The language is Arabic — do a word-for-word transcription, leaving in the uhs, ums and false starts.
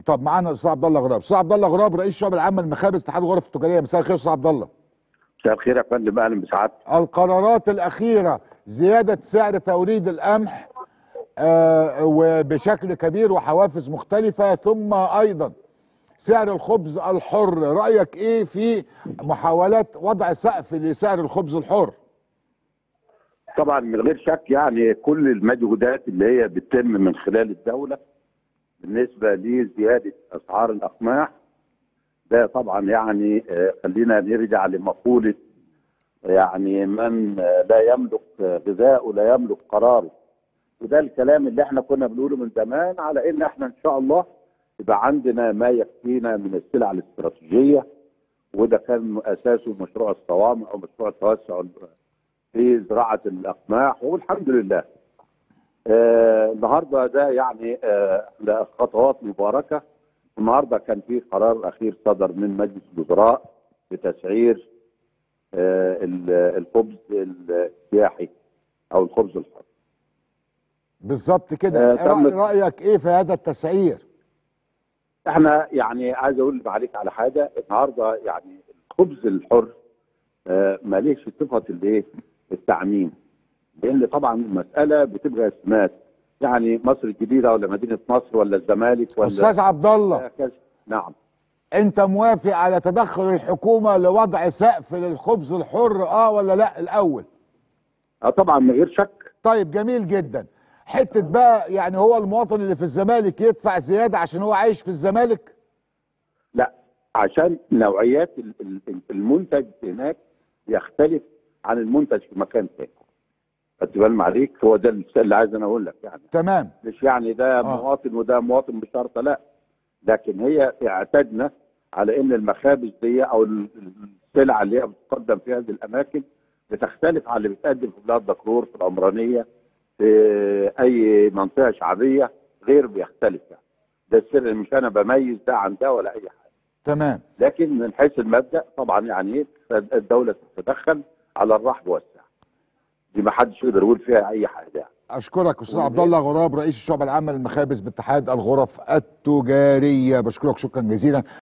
طب معانا الاستاذ عبد الله غراب. استاذ عبد الله غراب رئيس الشعب العامه لمخابز اتحاد الغرف التجاريه. مساء الخير استاذ عبد الله. مساء الخير يا فندم، اهلا بسعادتك. القرارات الاخيره زياده سعر توريد القمح آه وبشكل كبير وحوافز مختلفه، ثم ايضا سعر الخبز الحر، رايك ايه في محاولات وضع سقف لسعر الخبز الحر؟ طبعا من غير شك يعني كل المجهودات اللي هي بتتم من خلال الدوله بالنسبه لزياده اسعار الاقماح، ده طبعا يعني خلينا نرجع لمقوله يعني من لا يملك غذاءه لا يملك قراره. وده الكلام اللي احنا كنا بنقوله من زمان، على ان احنا ان شاء الله يبقى عندنا ما يكفينا من السلع الاستراتيجيه، وده كان اساسه مشروع الصوامع او مشروع التوسع في زراعه الاقماح، والحمد لله. آه النهارده ده يعني آه خطوات مباركه. النهارده كان في قرار اخير صدر من مجلس الوزراء بتسعير آه الخبز السياحي او الخبز الحر. بالظبط كده. آه رايك ايه في هذا التسعير؟ احنا يعني عايز اقول عليك على حاجه. النهارده يعني الخبز الحر آه ماليش صفه الايه؟ التعميم، لان طبعا المساله بتبقى سمات، يعني مصر الجديده ولا مدينه نصر ولا الزمالك ولا استاذ عبد الله. نعم. انت موافق على تدخل الحكومه لوضع سقف للخبز الحر اه ولا لا الاول؟ اه طبعا من غير شك. طيب جميل جدا. حته بقى يعني هو المواطن اللي في الزمالك يدفع زياده عشان هو عايش في الزمالك؟ لا، عشان نوعيات المنتج هناك يختلف عن المنتج في مكان تاني. خدت بالك عليك؟ هو ده اللي عايز انا اقول لك يعني. تمام. مش يعني ده آه. مواطن وده مواطن بشرط، لا. لكن هي اعتدنا على ان المخابز دي او السلع اللي هي بتقدم في هذه الاماكن بتختلف عن اللي بتقدم في بلاد دكرور، في العمرانيه، في اي منطقه شعبيه غير بيختلف يعني. ده السر، مش انا بميز ده عن ده ولا اي حاجه. تمام. لكن من حيث المبدا طبعا يعني ايه الدوله تتدخل على الرحب والسعه. دي ما حدش يقدر يقول فيها اي حاجه يعني. اشكرك استاذ عبد الله غراب رئيس الشعب العامه للمخابز باتحاد الغرف التجاريه. بشكرك شكرا جزيلا.